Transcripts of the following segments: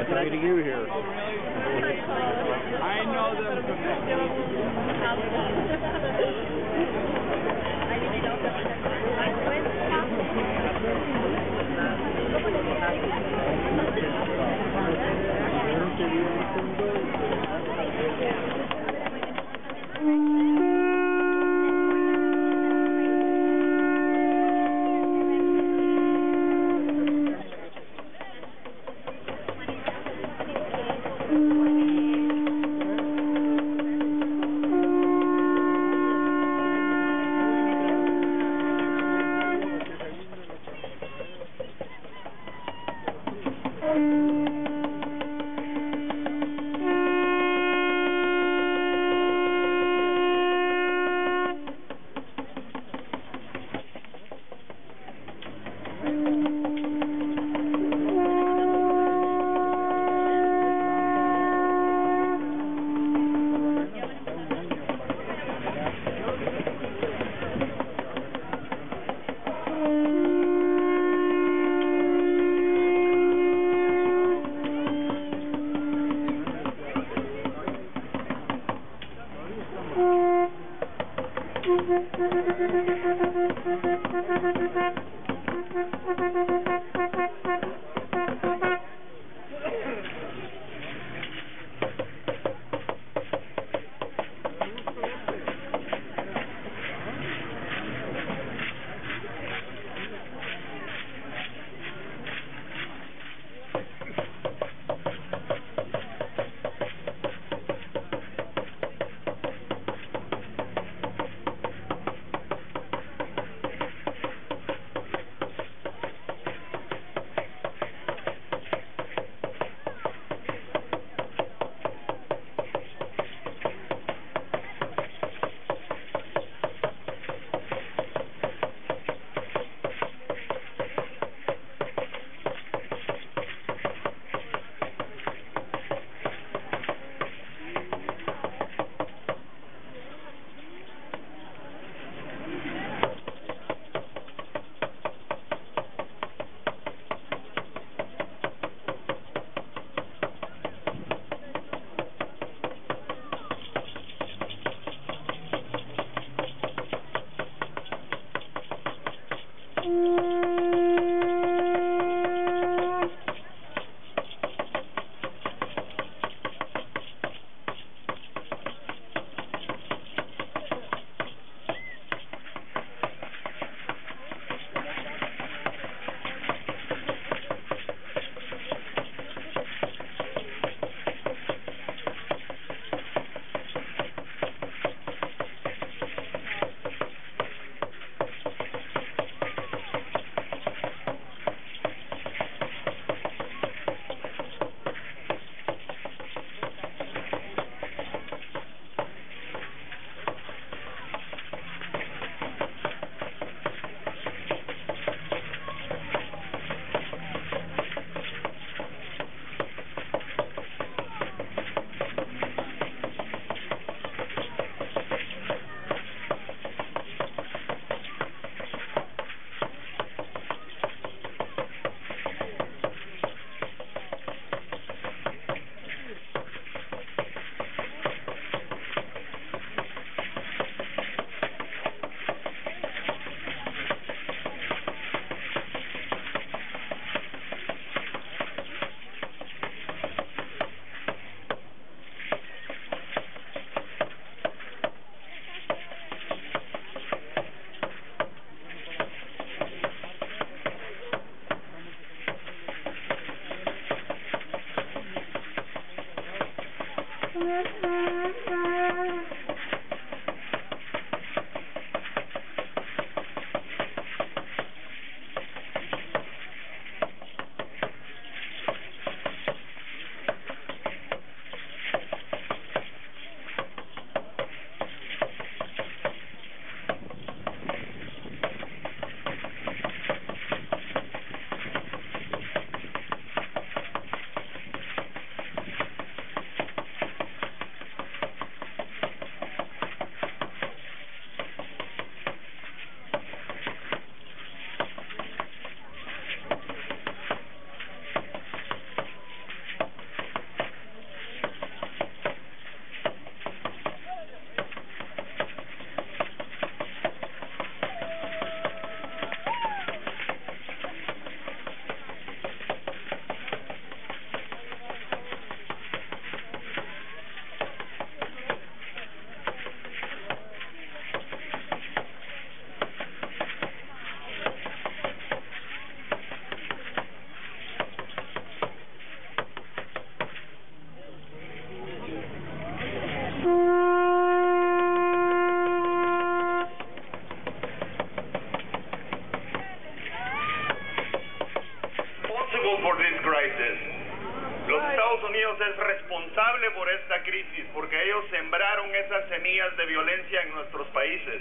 nice meeting you here. I know them from Unidos es responsable por esta crisis, porque ellos sembraron esas semillas de violencia en nuestros países.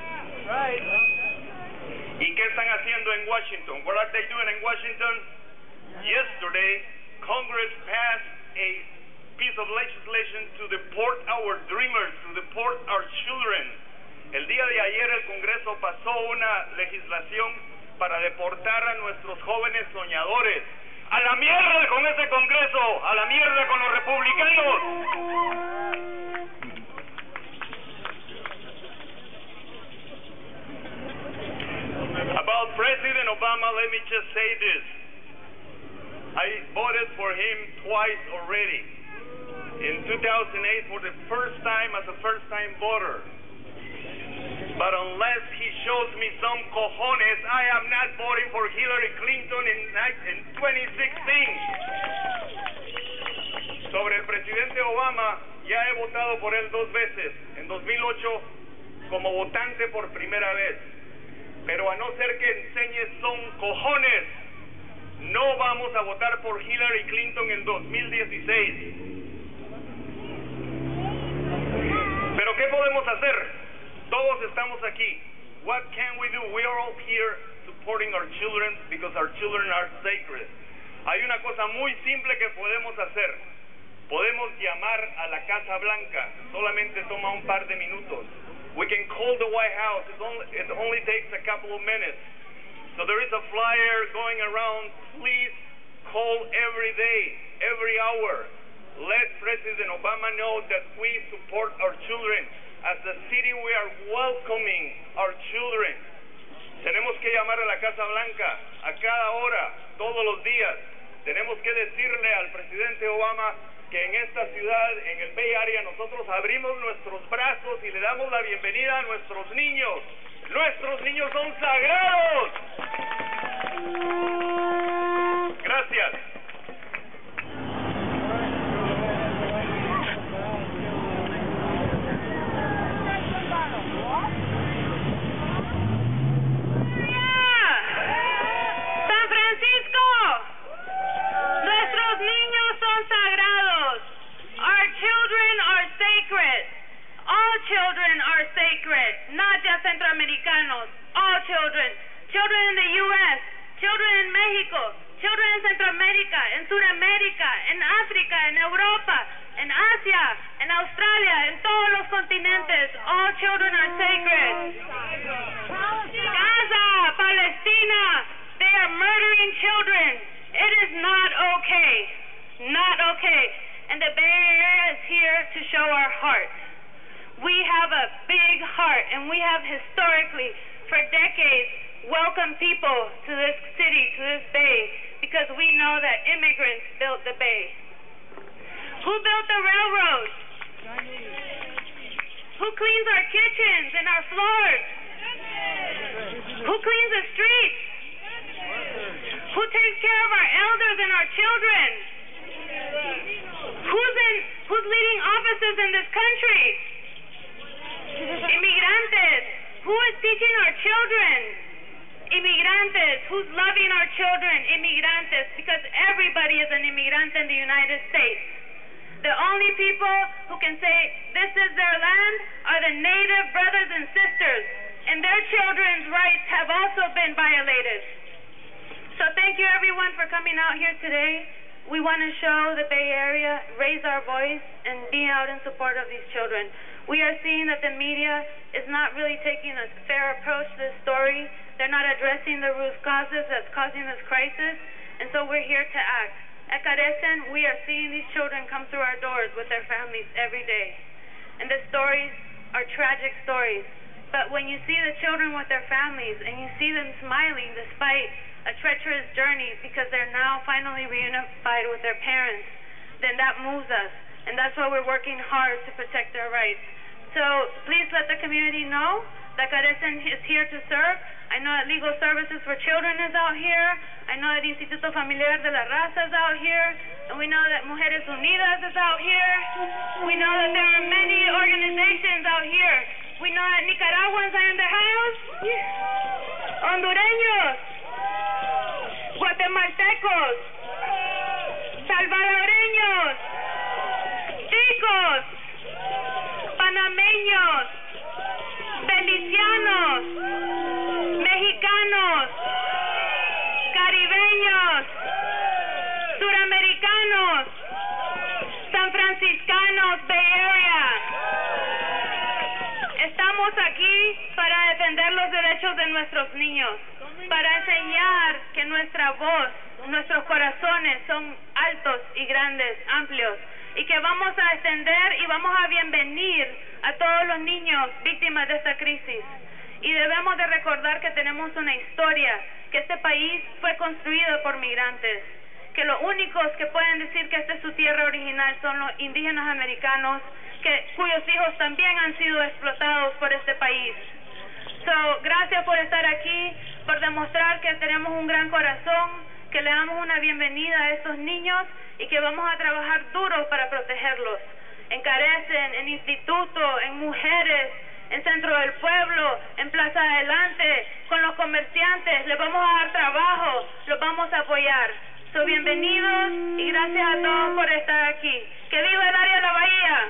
¿Y qué están haciendo en Washington? What are they doing in Washington? Yesterday, Congress passed a piece of legislation to deport our dreamers, to deport our children. El día de ayer el Congreso pasó una legislación para deportar a nuestros jóvenes soñadores. ¡A la mierda con ese Congreso! ¡A la mierda con los republicanos! About President Obama, let me just say this. I voted for him twice already. In 2008 for the first time as a first-time voter. But unless he shows me some cojones, I am not voting for Hillary Clinton in 2016. Sobre el presidente Obama, ya he votado por él 2 veces. En 2008 como votante por primera vez. Pero a no ser que enseñe son cojones, no vamos a votar por Hillary Clinton en 2016. ¿Pero qué podemos hacer? Todos estamos aquí. What can we do? We are all here supporting our children because our children are sacred. Hay una cosa muy simple que podemos hacer. Podemos llamar a la Casa Blanca. Solamente toma un par de minutos. We can call the White House. It only takes a couple of minutes. So there is a flyer going around. Please call every day, every hour. Let President Obama know that we support our children. As a city, we are welcoming our children. Tenemos que llamar a la Casa Blanca a cada hora, todos los días. Tenemos que decirle al presidente Obama que en esta ciudad, en el Bay Area, nosotros abrimos nuestros brazos y le damos la bienvenida a nuestros niños. Nuestros niños son sagrados. Gracias. Children are sacred, not just Centroamericanos, all children. Children in the U.S., children in Mexico, children in Centroamérica, en Sudamérica, en África, en Europa, en Asia, en Australia, en todos los continentes. All children are sacred. Gaza, Palestina, they are murdering children. It is not okay. Not okay. And the Bay Area is here to show our heart. We have a big heart, and we have historically, for decades, welcomed people to this city, to this bay, because we know that immigrants built the bay. Who built the railroads? Who cleans our kitchens and our floors? Who cleans the streets? Who takes care of our elders and our children? Who's leading offices in this country? Immigrantes. Who is teaching our children? Immigrantes. Who's loving our children? Immigrantes. Because everybody is an immigrant in the United States. The only people who can say this is their land are the native brothers and sisters. And their children's rights have also been violated. So thank you everyone for coming out here today. We want to show the Bay Area, raise our voice, and be out in support of these children. We are seeing that the media is not really taking a fair approach to this story. They're not addressing the root causes that's causing this crisis, and so we're here to act. At Carecen, we are seeing these children come through our doors with their families every day. And the stories are tragic stories. But when you see the children with their families, and you see them smiling despite a treacherous journey because they're now finally reunified with their parents, then that moves us. And that's why we're working hard to protect their rights. So please let the community know that Carecen is here to serve. I know that Legal Services for Children is out here. I know that Instituto Familiar de la Raza is out here. And we know that Mujeres Unidas is out here. We know that there are many organizations out here. We know that Nicaraguans are in the house. Hondureños. Guatemaltecos. Salvadoreños. nuestros niños, para enseñar que nuestra voz, nuestros corazones son altos y grandes, amplios, y que vamos a extender y vamos a bienvenir a todos los niños víctimas de esta crisis. Y debemos de recordar que tenemos una historia, que este país fue construido por migrantes, que los únicos que pueden decir que esta es su tierra original son los indígenas americanos, cuyos hijos también han sido explotados por este país. Gracias por estar aquí, por demostrar que tenemos un gran corazón, que le damos una bienvenida a estos niños y que vamos a trabajar duro para protegerlos. En Carecen, en Instituto, en Mujeres, en Centro del Pueblo, en Plaza Adelante, con los comerciantes, les vamos a dar trabajo, los vamos a apoyar. Bienvenidos y gracias a todos por estar aquí. ¡Que viva el área de la Bahía!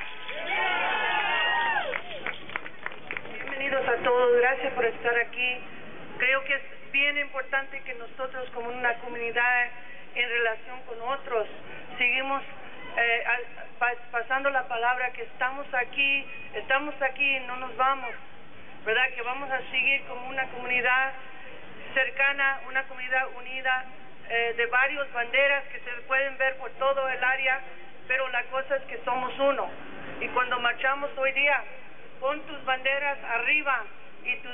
Bienvenidos a todos, gracias por estar aquí. Creo que es bien importante que nosotros como una comunidad en relación con otros seguimos pasando la palabra que estamos aquí y no nos vamos, ¿verdad? Que vamos a seguir como una comunidad cercana, una comunidad unida, de varias banderas que se pueden ver por todo el área, pero la cosa es que somos uno. Y cuando marchamos hoy día, pon tus banderas arriba y tus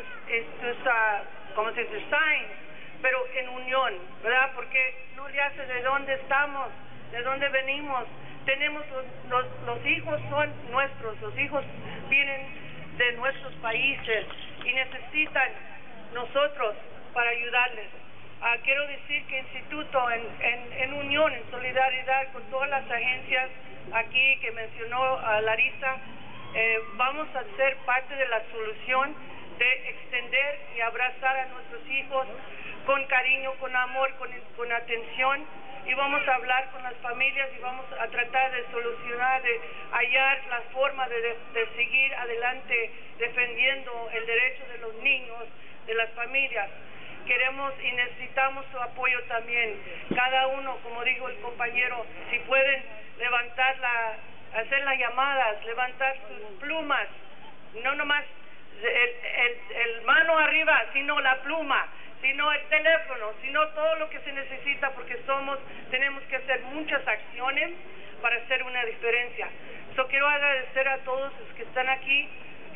signs, pero en unión, ¿verdad? Porque no le hace de dónde estamos, de dónde venimos. Tenemos los hijos son nuestros, los hijos vienen de nuestros países y necesitan nosotros para ayudarles. Quiero decir que Instituto en unión, en solidaridad con todas las agencias aquí que mencionó Larissa, vamos a ser parte de la solución de extender y abrazar a nuestros hijos con cariño, con amor, con atención, y vamos a hablar con las familias y vamos a tratar de solucionar, de hallar la forma de seguir adelante defendiendo el derecho de los niños, de las familias. Queremos y necesitamos su apoyo también. Cada uno, como dijo el compañero, si pueden levantar hacer las llamadas, levantar sus plumas, no nomás el mano arriba, sino la pluma, sino el teléfono, sino todo lo que se necesita, porque tenemos que hacer muchas acciones para hacer una diferencia. Quiero agradecer a todos los que están aquí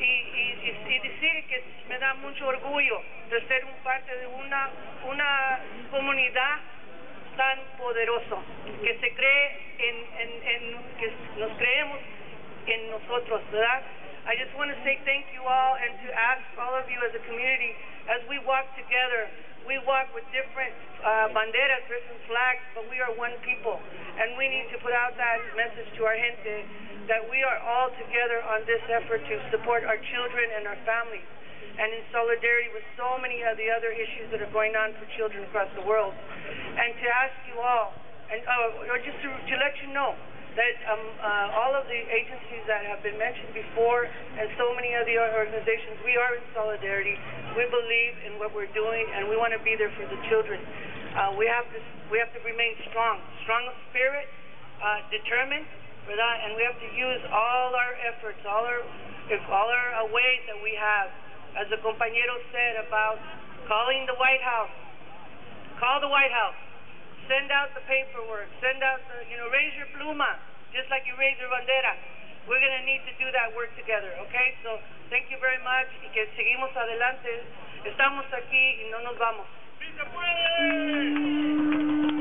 y decir que me da mucho orgullo de ser parte de una comunidad tan poderoso, que se cree que nos creemos en nosotros, ¿verdad? I just want to say thank you all and to ask all of you as a community, as we walk together, we walk with different banderas, different flags, but we are one people, and we need to put out that message to our gente that we are all together on this effort to support our children and our families, and in solidarity with so many of the other issues that are going on for children across the world. And to ask you all, and or just to let you know that all of the agencies that have been mentioned before and so many of the organizations, we are in solidarity. We believe in what we're doing, and we want to be there for the children. We have to remain strong of spirit, determined, ¿verdad? And we have to use all our efforts, all our ways that we have. As the compañero said about calling the White House, call the White House, send out the paperwork, send out raise your pluma, just like you raise your bandera. We're going to need to do that work together, okay? So thank you very much, y que seguimos adelante. Estamos aquí y no nos vamos. ¡Sí se puede!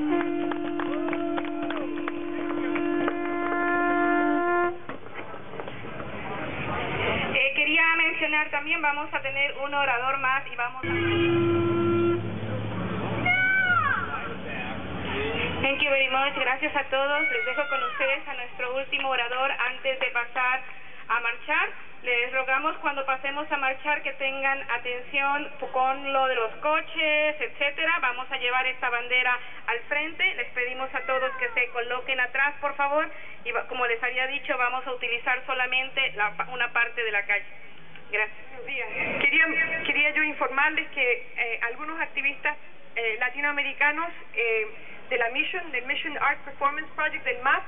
Quería mencionar también, vamos a tener un orador más y vamos a... Thank you very much. Gracias a todos. Les dejo con ustedes a nuestro último orador antes de pasar a marchar. Les rogamos cuando pasemos a marchar que tengan atención con lo de los coches, etcétera. Vamos a llevar esta bandera al frente. Les pedimos a todos que se coloquen atrás, por favor. Y como les había dicho, vamos a utilizar solamente una parte de la calle. Gracias. Buenos días. Quería yo informarles que algunos activistas latinoamericanos de la del Mission Art Performance Project del MAP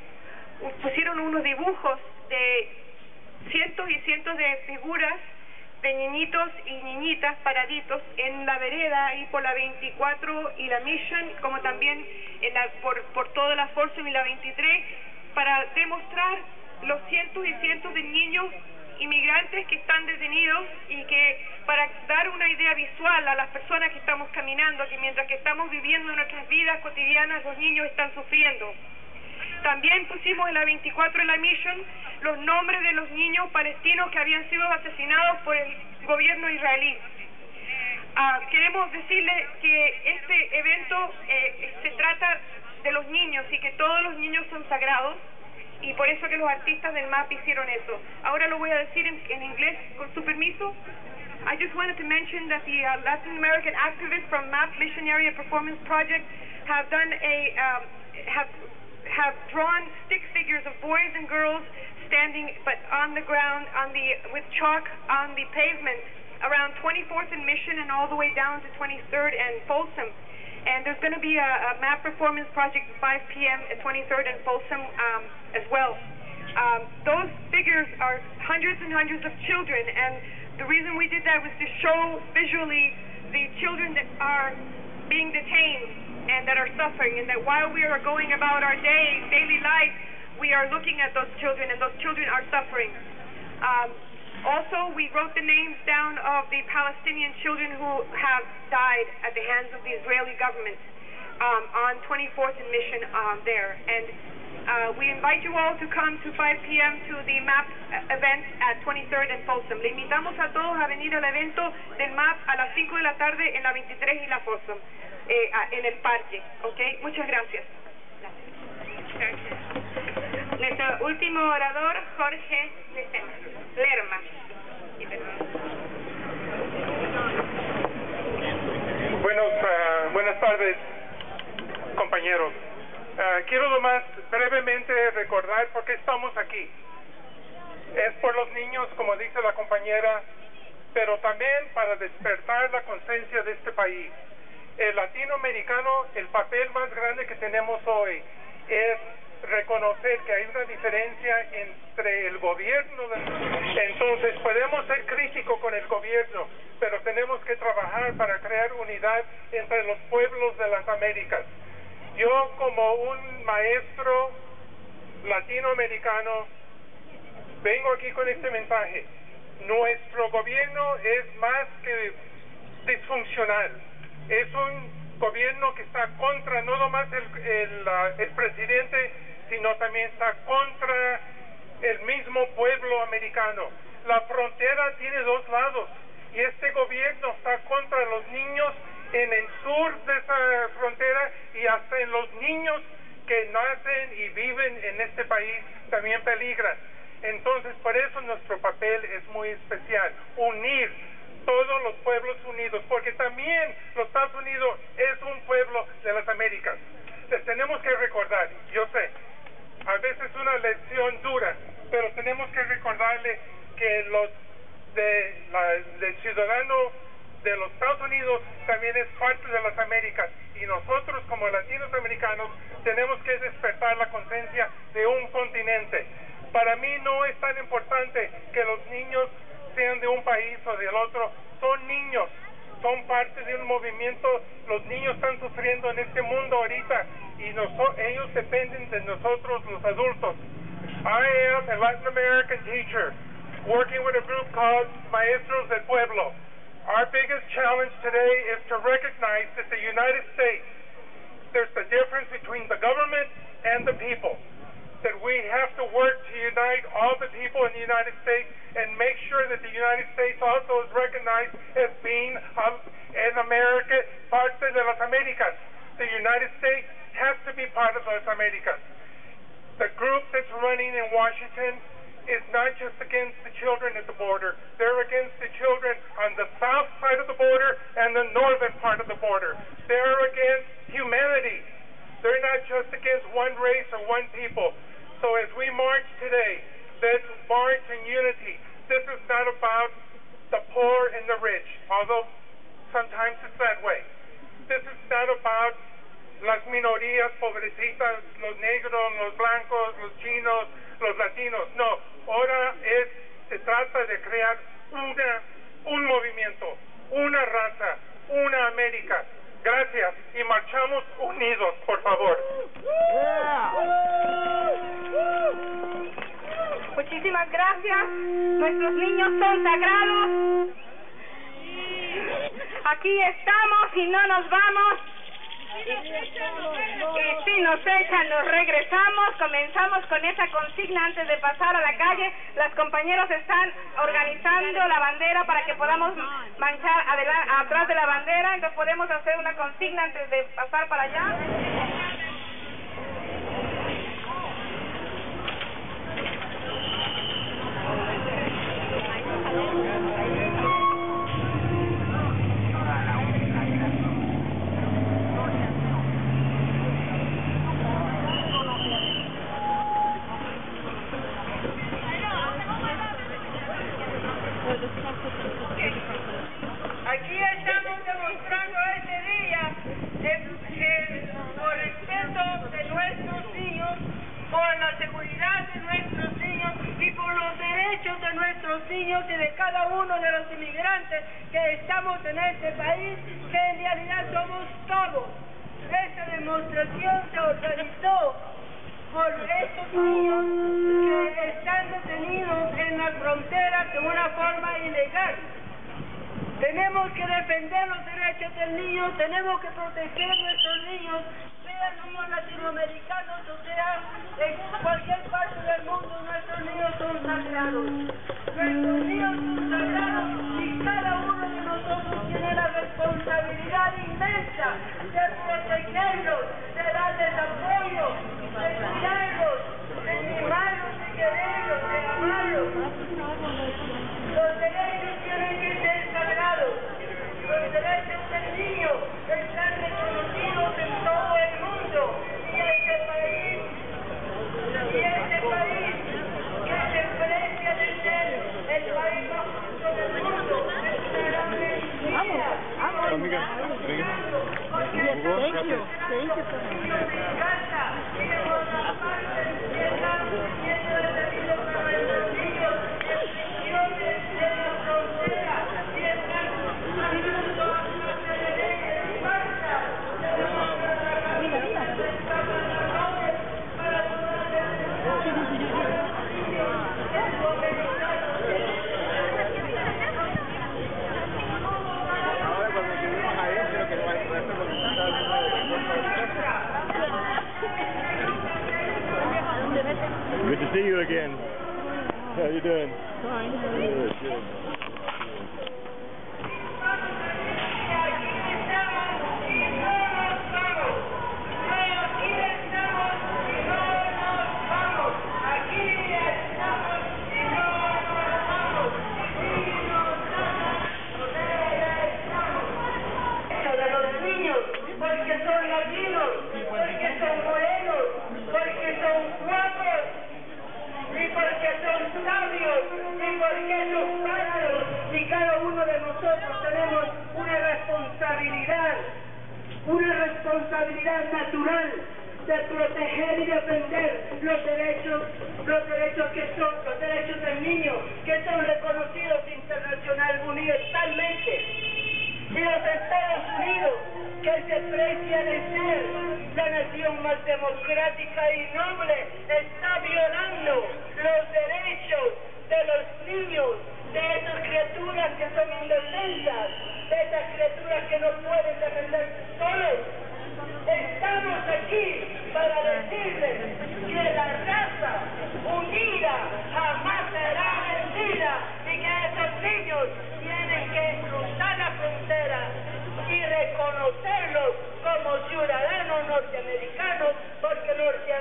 pusieron unos dibujos de cientos y cientos de figuras de niñitos y niñitas paraditos en la vereda ahí por la 24 y la Mission, como también por toda la Folsom y la 23, para demostrar los cientos y cientos de niños inmigrantes que están detenidos y que para dar una idea visual a las personas que estamos caminando, que mientras que estamos viviendo nuestras vidas cotidianas, los niños están sufriendo. También pusimos en la 24 en la Mission los nombres de los niños palestinos que habían sido asesinados por el gobierno israelí. Queremos decirle que este evento se trata de los niños y que todos los niños son sagrados, y por eso que los artistas del MAP hicieron eso. Ahora lo voy a decir en inglés, con su permiso. I just wanted to mention that the Latin American activists from MAP Missionary and Performance Project have done have drawn stick figures of boys and girls standing but on the ground with chalk on the pavement around 24th and Mission and all the way down to 23rd and Folsom. And there's going to be a MAP performance project at 5 p.m. at 23rd and Folsom as well. Those figures are hundreds and hundreds of children, and the reason we did that was to show visually the children that are being detained and that are suffering, and that while we are going about our daily life, we are looking at those children, and those children are suffering. Also, we wrote the names down of the Palestinian children who have died at the hands of the Israeli government on 24th and Mission there. And we invite you all to come to 5 p.m. to the MAP event at 23rd and Folsom. Le invitamos a todos a venir al evento del MAP a las 5 de la tarde en la 23 y la Folsom, en el parque. ¿Okay? Muchas gracias. Nuestro último orador, Jorge Lerma. Buenas tardes, compañeros. Quiero nomás brevemente recordar por qué estamos aquí. Es por los niños, como dice la compañera, pero también para despertar la conciencia de este país. El latinoamericano, el papel más grande que tenemos hoy es reconocer que hay una diferencia entre el gobierno. Entonces podemos ser críticos con el gobierno, pero tenemos que trabajar para crear unidad entre los pueblos de las Américas. Yo, como un maestro latinoamericano, vengo aquí con este mensaje. Nuestro gobierno es más que disfuncional. Es un gobierno que está contra no nomás el presidente, sino también está contra el mismo pueblo americano. La frontera tiene dos lados, y este gobierno está contra los niños en el sur de esa frontera, y hasta en los niños que nacen y viven en este país también peligran. Entonces, por eso nuestro papel es muy especial, unir todos los pueblos unidos, porque también los Estados Unidos es un pueblo de las Américas. Les tenemos que recordar, yo sé, a veces una lección dura, pero tenemos que recordarle que el ciudadano de los Estados Unidos también es parte de las Américas, y nosotros como latinoamericanos tenemos que despertar la conciencia de un continente. Para mí no es tan importante que los niños sean de un país o del otro, son niños, son parte de un movimiento. Los niños están sufriendo en este mundo ahorita, y ellos dependen de nosotros los adultos. I am a Latin American teacher working with a group called Maestros del Pueblo. Our biggest challenge today is to recognize that the United States, there's the difference between the government and the people. That we have to work to unite all the people in the United States and make sure that the United States also is recognized as being an America, parte de las Américas. The United States has to be part of las Américas. The group that's running in Washington is not just against the children at the border. They're against the children on the south side of the border and the northern part of the border. They're against humanity. They're not just against one race or one people. So as we march today, let's march in unity. This is not about the poor and the rich, although sometimes it's that way. This is not about las minorías pobrecitas, los negros, los blancos, los chinos, los latinos. No, ahora se trata de crear una Muchísimas gracias. Nuestros niños son sagrados. Aquí estamos y no nos vamos. Y si nos echan, nos regresamos. Comenzamos con esa consigna antes de pasar a la calle. Las compañeros están organizando la bandera para que podamos manchar atrás de la bandera. Entonces podemos hacer una consigna antes de pasar para allá. Aquí estamos demostrando este día por el respeto de nuestros niños, por la seguridad de nuestros niños y por los derechos de nuestros niños y de cada uno de los inmigrantes que estamos en este país, que en realidad somos todos. Esta demostración se organizó por estos niños que están detenidos en las fronteras de una forma ilegal. Tenemos que defender los derechos del niño, tenemos que proteger nuestros niños, sean niños latinoamericanos o sea en cualquier parte del mundo. Nuestros niños son sagrados. Nuestros niños son sagrados y cada uno de nosotros tiene la responsabilidad inmensa de protegerlos, de darles apoyo, de cuidarlos, de mimarlos, de quererlos, de amarlos. Los derechos tienen que ser sagrados. Los derechos del niño están reconocidos en todo el mundo. Y este país que se precia de ser el país más justo del mundo, estará mentira. Amiga. Thank you. Good to see you again. How you doing? Fine. Good, good. Porque son latinos, porque son morenos, porque son guapos, y porque son sabios, y porque son pájaros, y cada uno de nosotros tenemos una responsabilidad natural de proteger y defender los derechos que son los derechos del niño, que son reconocidos internacional universalmente. Y los Estados Unidos, que se precia de ser la nación más democrática y noble, está violando los derechos de los niños, de esas criaturas que son indefensas, de esas criaturas que no pueden defenderse solos. Estamos aquí para decirles que la raza unida jamás será vencida y que esos niños tienen que cruzar la frontera y reconocerlos como ciudadanos norteamericanos, porque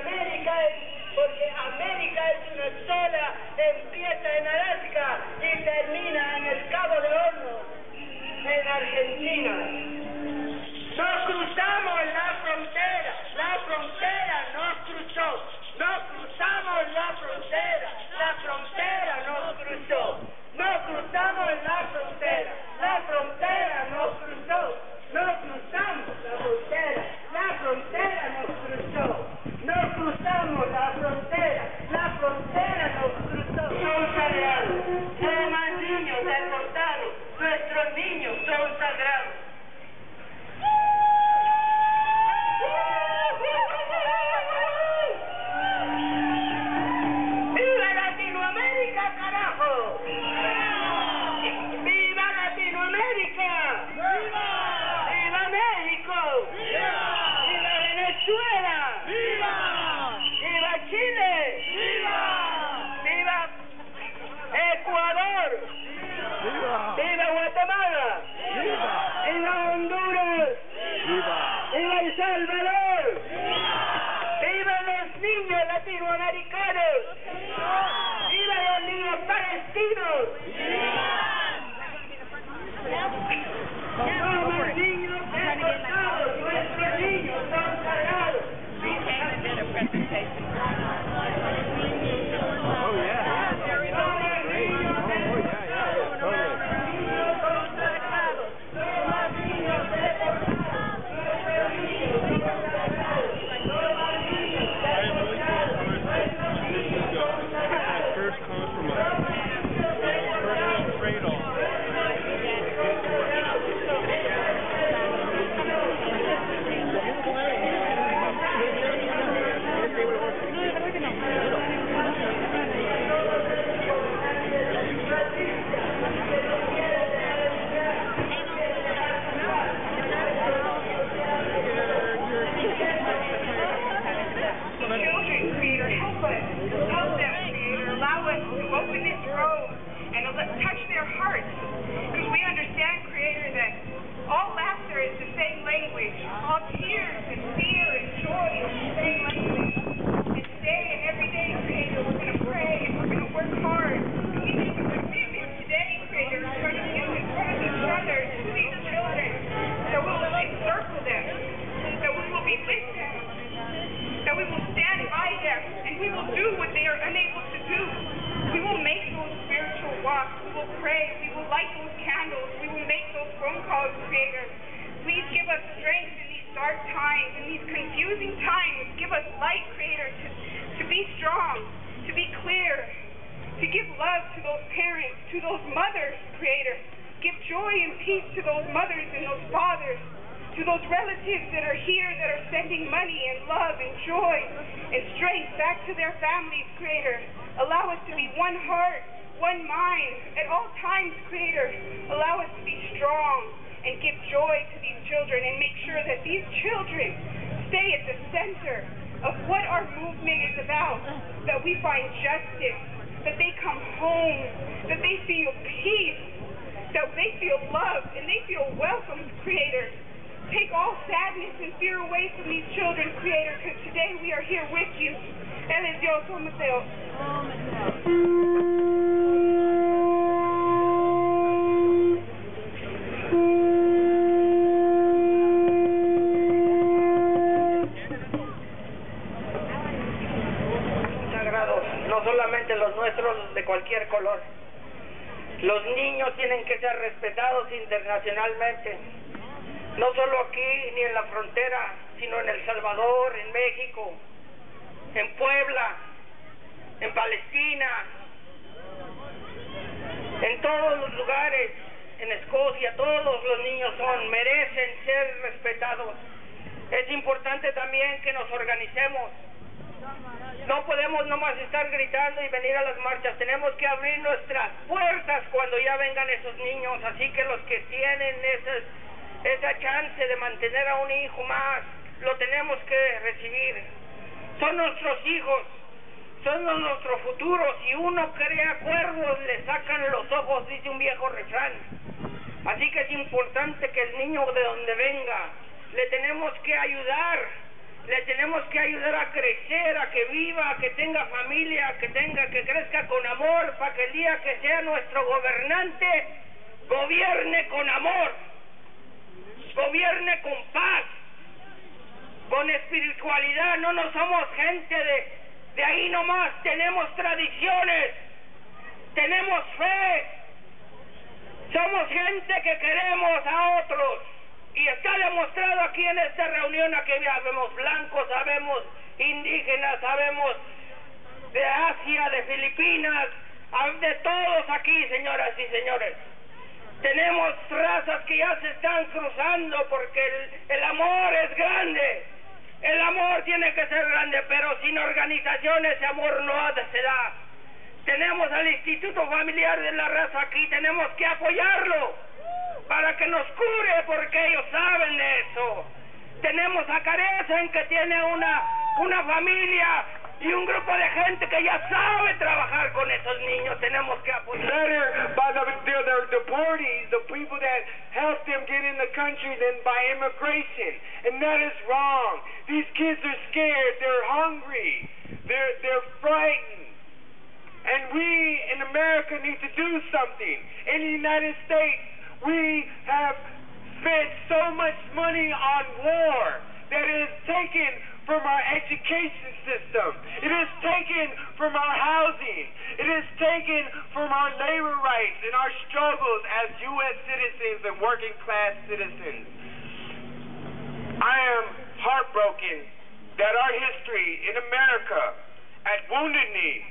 América es una sola, empieza en Alaska y termina en el Cabo de Hornos, en Argentina. No cruzamos la frontera nos cruzó, no cruzamos la frontera nos cruzó, no cruzamos la frontera nos cruzó, no cruzamos la frontera nos cruzó, no cruzamos la frontera nos cruzó. Son sagrados, no más niños deportados, nuestros niños son sagrados. ¡Viva Latinoamérica! pray. We will light those candles. We will make those phone calls, Creator. Please give us strength in these dark times, in these confusing times. Give us light, Creator, to be strong, to be clear, to give love to those parents, to those mothers, Creator. Give joy and peace to those mothers and those fathers, to those relatives that are here that are sending money and love and joy and strength back to their families, Creator. Allow us to be one heart, one mind at all times, Creator. Allow us to be strong and give joy to these children and make sure that these children stay at the center of what our movement is about, that we find justice, that they come home, that they feel peace, that they feel loved and they feel welcomed, Creator. Take all sadness and fear away from these children, Creator, because today we are here with you. Él es Dios, oh Mateo. Sagrados, no solamente los nuestros, de cualquier color. Los niños tienen que ser respetados internacionalmente, no solo aquí ni en la frontera, sino en El Salvador, en México, en Puebla, en Palestina, en todos los lugares, en Escocia. Todos los niños merecen ser respetados. Es importante también que nos organicemos. No podemos nomás estar gritando y venir a las marchas. Tenemos que abrir nuestras puertas cuando ya vengan esos niños. Así que los que tienen esa chance de mantener a un hijo más, lo tenemos que recibir. Son nuestros hijos, son nuestro futuro. Si uno crea cuervos, le sacan los ojos, dice un viejo refrán. Así que es importante que el niño de donde venga, le tenemos que ayudar. Le tenemos que ayudar a crecer, a que viva, a que tenga familia, que crezca con amor, para que el día que sea nuestro gobernante, gobierne con amor, gobierne con paz, con espiritualidad. No somos gente de ahí nomás, tenemos tradiciones, tenemos fe, somos gente que queremos a otros. Y está demostrado aquí en esta reunión. Aquí sabemos blancos, sabemos indígenas, sabemos de Asia, de Filipinas, de todos aquí, señoras y señores. Tenemos razas que ya se están cruzando porque el amor es grande. El amor tiene que ser grande, pero sin organización ese amor no se da. Tenemos al Instituto Familiar de la Raza aquí, tenemos que apoyarlo para que nos cure, porque ellos saben de eso. Tenemos a Carecen, que tiene una familia y un grupo de gente que ya sabe trabajar con esos niños. Tenemos que apoyar. Better by their deportees, the people that helped them get in the country, than by immigration, and that is wrong. These kids are scared, they're hungry, they're frightened, and we in America need to do something. In the United States, we have spent so much money on war that it is taken from our education system. It is taken from our housing. It is taken from our labor rights and our struggles as U.S. citizens and working class citizens. I am heartbroken that our history in America, at Wounded Knee,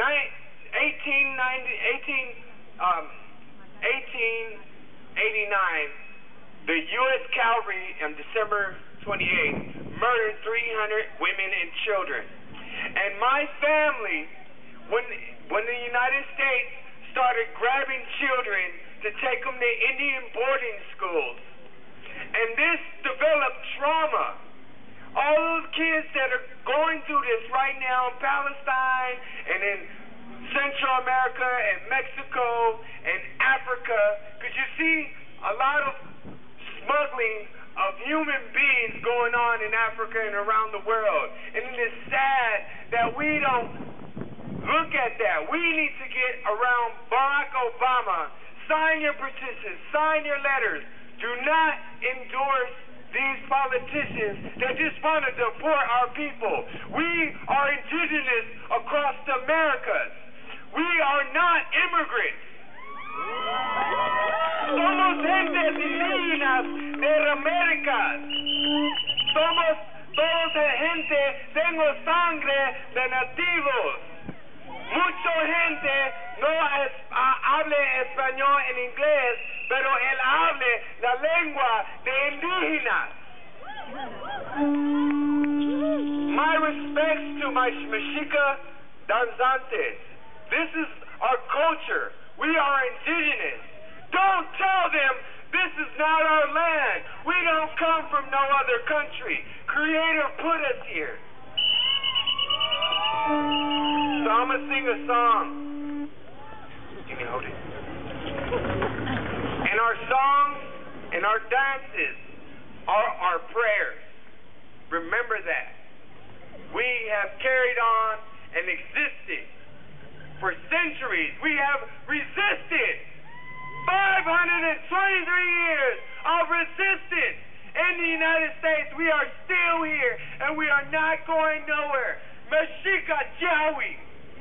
1889, the U.S. Cavalry on December 28th murdered 300 women and children. And my family, when the United States started grabbing children to take them to Indian boarding schools, and this developed trauma. All those kids that are going through this right now in Palestine and in Central America and Mexico and Africa, because you see a lot of smuggling of human beings going on in Africa and around the world. And it is sad that we don't look at that. We need to get around Barack Obama, sign your petitions, sign your letters. Do not endorse these politicians that just want to deport our people. We are indigenous across the Americas. We are not immigrants. Somos gentes indígenas de Américas. Somos todos gente, tengo sangre de nativos. Mucha gente no hable español en inglés, pero él hable la lengua de indígenas. My respects to my Mexica danzantes. This is our culture. We are indigenous. Don't tell them this is not our land. We don't come from no other country. Creator put us here. So I'm going to sing a song. You can hold it. And our songs and our dances are our prayers. Remember that. We have carried on and existed for centuries. We have resisted 523 years of resistance in the United States. We are still here and we are not going nowhere. Mexica Jawi.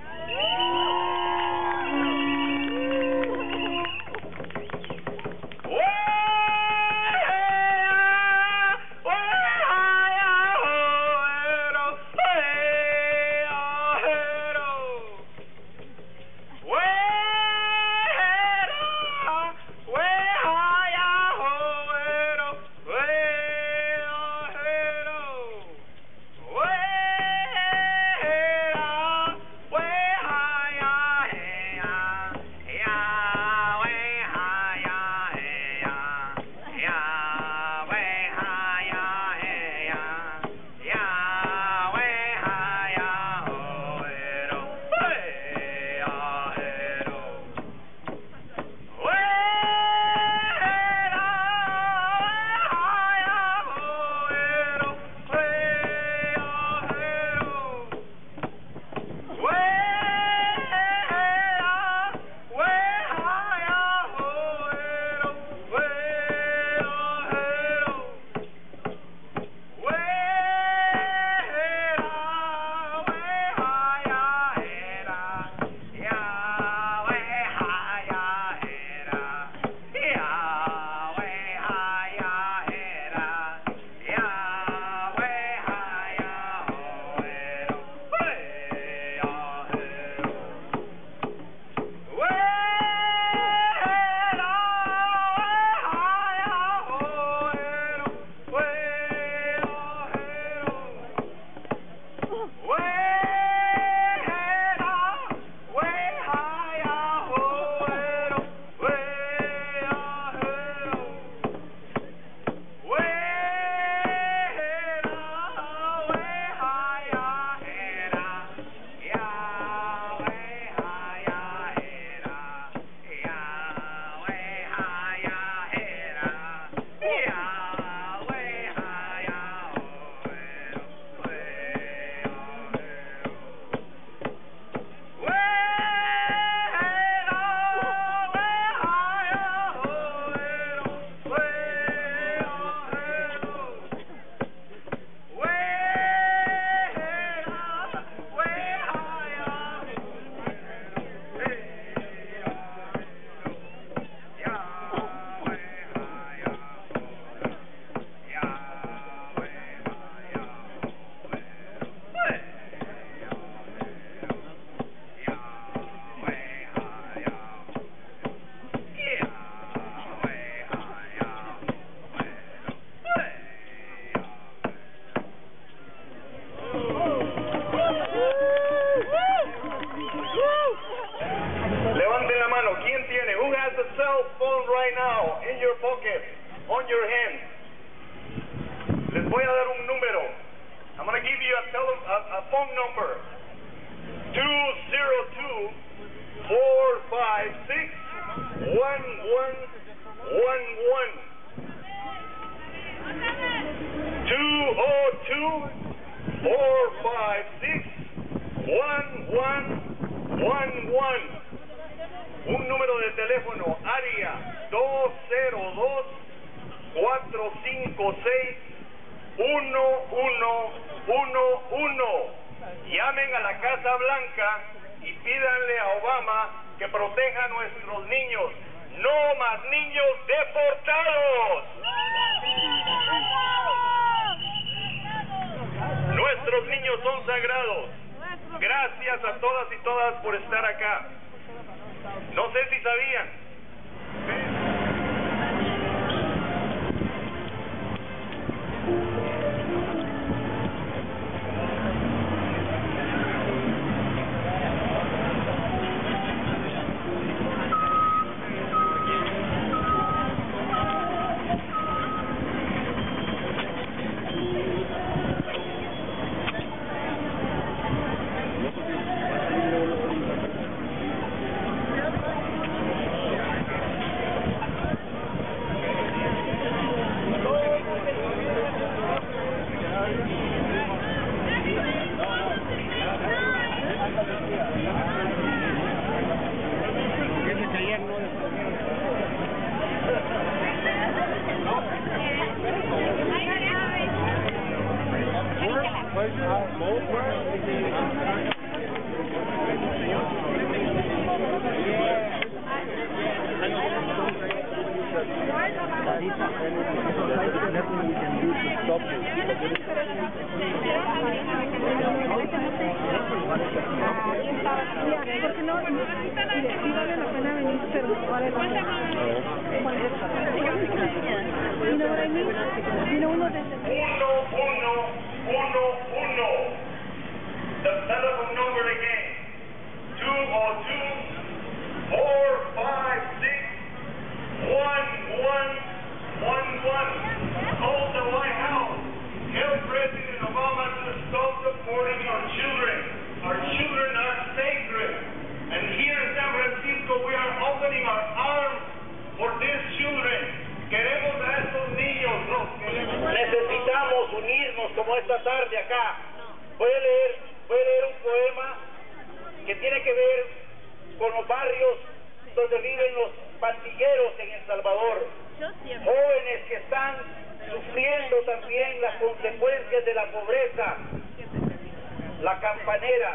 Un número de teléfono, área 202-456-1111. Llamen a la Casa Blanca y pídanle a Obama que proteja a nuestros niños. No más niños deportados. Nuestros niños son sagrados. Gracias a todas y todas por estar acá. No sé si sabían. Necesitamos unirnos como esta tarde acá. Voy a leer un poema que tiene que ver con los barrios donde viven los pandilleros en El Salvador. Jóvenes que están sufriendo también las consecuencias de la pobreza. La campanera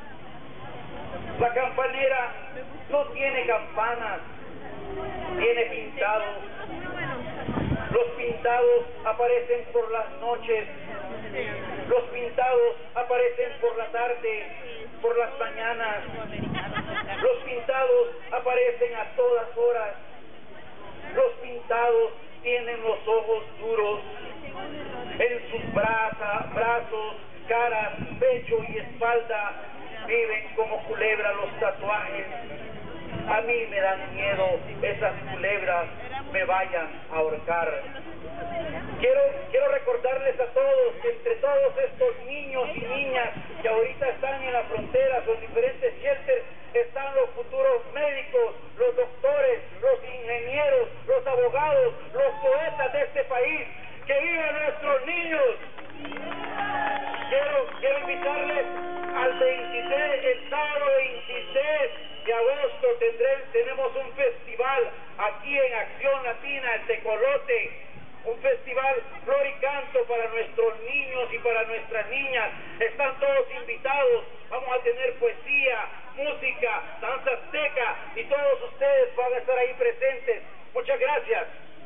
no tiene campanas, tiene pintados. Los pintados aparecen por las noches, los pintados aparecen por la tarde, por las mañanas. Los pintados aparecen a todas horas. Los pintados tienen los ojos duros. En sus brazos, caras, pecho y espalda viven como culebras los tatuajes. A mí me dan miedo esas culebras me vayan a ahorcar. Quiero recordarles a todos que entre todos estos niños y niñas que ahorita están en la frontera con diferentes shelters están los futuros médicos, los doctores, los ingenieros, los abogados, los poetas de este país. ¡Que vivan nuestros niños! Quiero invitarles al 23, el sábado 23 de agosto tenemos un festival aquí en Acción Latina, el Tecolote, un festival flor y canto para nuestros niños y para nuestras niñas. Están todos invitados, vamos a tener poesía, música, danza azteca y todos ustedes van a estar ahí presentes. Muchas gracias.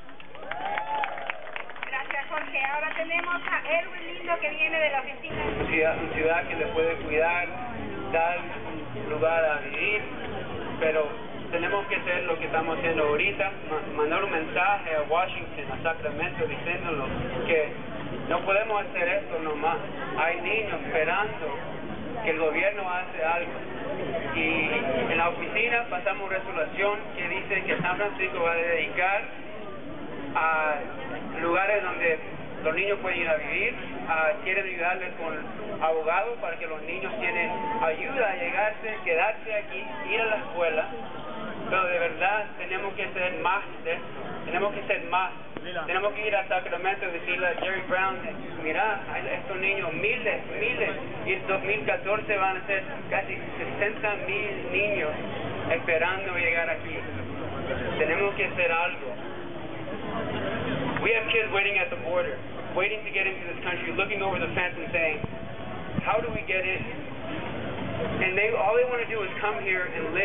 Gracias, Jorge. Ahora tenemos a Erwin Lindo, que viene de la oficina. Una ciudad que le puede cuidar, dar lugar a vivir, pero tenemos que hacer lo que estamos haciendo ahorita, mandar un mensaje a Washington, a Sacramento, diciéndonos que no podemos hacer esto nomás. Hay niños esperando que el gobierno hace algo. Y en la oficina pasamos resolución que dice que San Francisco va a dedicar a lugares donde los niños pueden ir a vivir, quieren ayudarles con abogados para que los niños tienen ayuda a llegarse, quedarse aquí, ir a la escuela. Pero de verdad tenemos que hacer más de esto, tenemos que hacer más. Tenemos que ir a Sacramento y decirle a Jerry Brown, mira, hay estos niños, miles, y en 2014 van a ser casi 60,000 niños esperando llegar aquí. Tenemos que hacer algo. We have kids waiting at the border, waiting to get into this country, looking over the fence and saying, how do we get in? And all they want to do is come here and live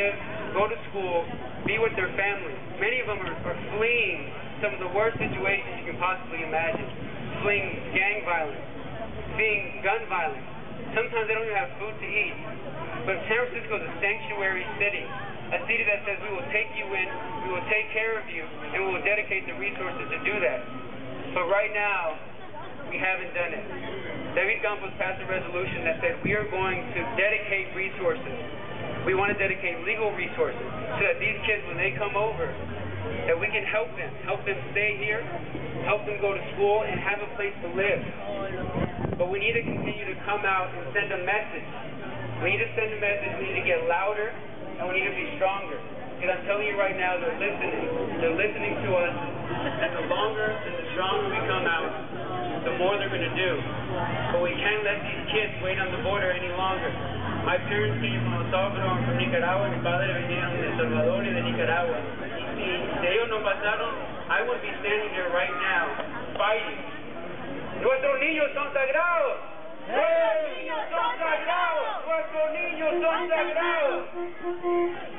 go to school, be with their families. Many of them are fleeing some of the worst situations you can possibly imagine. Fleeing gang violence, fleeing gun violence. Sometimes they don't even have food to eat. But San Francisco is a sanctuary city, a city that says we will take you in, we will take care of you, and we will dedicate the resources to do that. But right now, we haven't done it. David Campos passed a resolution that said we are going to dedicate resources. We want to dedicate legal resources so that these kids, when they come over, that we can help them stay here, help them go to school, and have a place to live. But we need to continue to come out and send a message. We need to send a message, we need to get louder, and we need to be stronger. Because I'm telling you right now, they're listening. They're listening to us, and the longer and the stronger we come out, the more they're going to do. But we can't let these kids wait on the border any longer. My parents came from El Salvador and from Nicaragua. Mis padres vinieron de El Salvador y de Nicaragua. Si ellos no pasaron, I would be standing here right now, fighting. Nuestros niños son sagrados. Nuestros niños son sagrados. Nuestros niños son sagrados.